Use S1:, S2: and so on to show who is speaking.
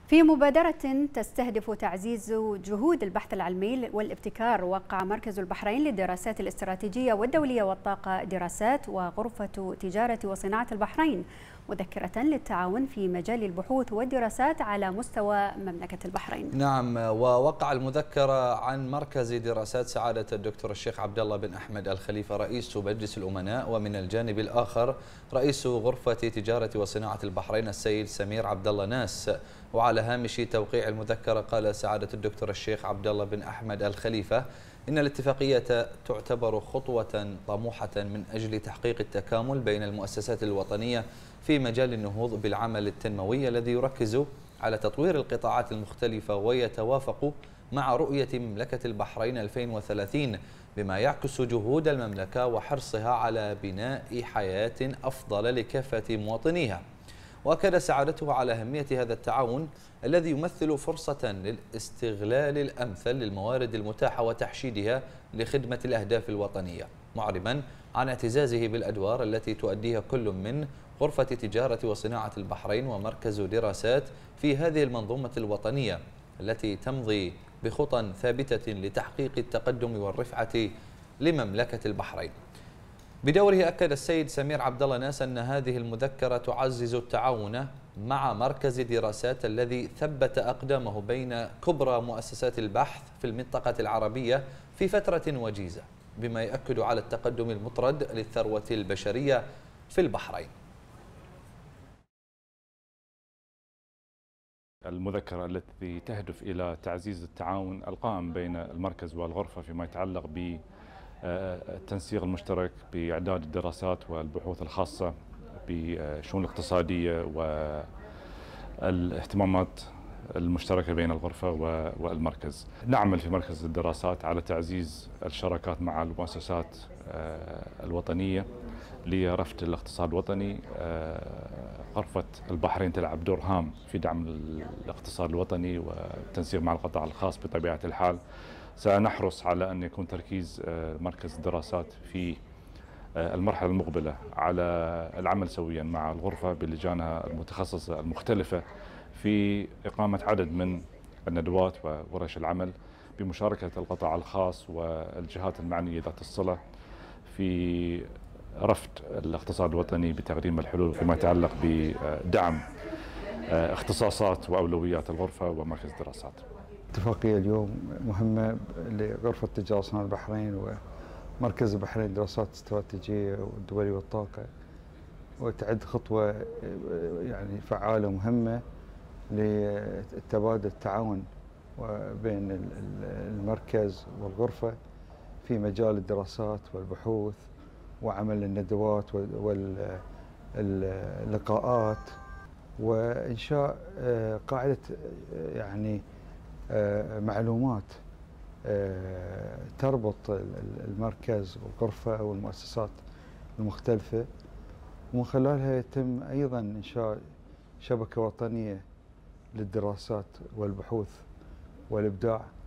S1: في مبادرة تستهدف تعزيز جهود البحث العلمي والابتكار، وقع مركز البحرين للدراسات الاستراتيجية والدولية والطاقة دراسات وغرفة تجارة وصناعة البحرين مذكرة للتعاون في مجال البحوث والدراسات على مستوى مملكة البحرين.
S2: نعم، ووقع المذكرة عن مركز دراسات سعادة الدكتور الشيخ عبد الله بن أحمد الخليفة رئيس مجلس الأمناء، ومن الجانب الآخر رئيس غرفة تجارة وصناعة البحرين السيد سمير عبد الله ناس. وعلى هامش توقيع المذكرة قال سعادة الدكتور الشيخ عبد الله بن أحمد الخليفة إن الاتفاقية تعتبر خطوة طموحة من أجل تحقيق التكامل بين المؤسسات الوطنية في مجال النهوض بالعمل التنموي الذي يركز على تطوير القطاعات المختلفة ويتوافق مع رؤية مملكة البحرين 2030 بما يعكس جهود المملكة وحرصها على بناء حياة أفضل لكافة مواطنيها. وأكد سعادته على أهمية هذا التعاون الذي يمثل فرصة للاستغلال الأمثل للموارد المتاحة وتحشيدها لخدمة الأهداف الوطنية، معربا عن اعتزازه بالأدوار التي تؤديها كل من غرفة تجارة وصناعة البحرين ومركز دراسات في هذه المنظومة الوطنية التي تمضي بخطى ثابتة لتحقيق التقدم والرفعة لمملكة البحرين. بدوره أكد السيد سمير عبد الله ناس أن هذه المذكرة تعزز التعاون مع مركز دراسات الذي ثبت أقدامه بين كبرى مؤسسات البحث في المنطقة العربية في فترة وجيزة، بما يؤكد على التقدم المطرد للثروة البشرية في البحرين.
S3: المذكرة التي تهدف إلى تعزيز التعاون القائم بين المركز والغرفة فيما يتعلق بالتنسيق المشترك بإعداد الدراسات والبحوث الخاصة بالشؤون الاقتصادية والاهتمامات المشتركة بين الغرفة والمركز. نعمل في مركز الدراسات على تعزيز الشراكات مع المؤسسات الوطنية لرفع الاقتصاد الوطني. غرفة البحرين تلعب دور هام في دعم الاقتصاد الوطني والتنسيق مع القطاع الخاص بطبيعة الحال. سنحرص على أن يكون تركيز مركز الدراسات في المرحلة المقبلة على العمل سويا مع الغرفة بلجانها المتخصصة المختلفة في إقامة عدد من الندوات وورش العمل بمشاركة القطاع الخاص والجهات المعنية ذات الصلة في رفع الاقتصاد الوطني بتقديم الحلول فيما يتعلق بدعم اختصاصات وأولويات الغرفة ومركز الدراسات.
S4: اتفاقية اليوم مهمة لغرفة تجارة وصناعة البحرين ومركز البحرين للدراسات الاستراتيجية والدولية والطاقة، وتعد خطوة يعني فعالة ومهمة لتبادل التعاون بين المركز والغرفة في مجال الدراسات والبحوث وعمل الندوات واللقاءات وإنشاء قاعدة يعني معلومات تربط المركز والغرفة والمؤسسات المختلفة، ومن خلالها يتم أيضا إنشاء شبكة وطنية للدراسات والبحوث والإبداع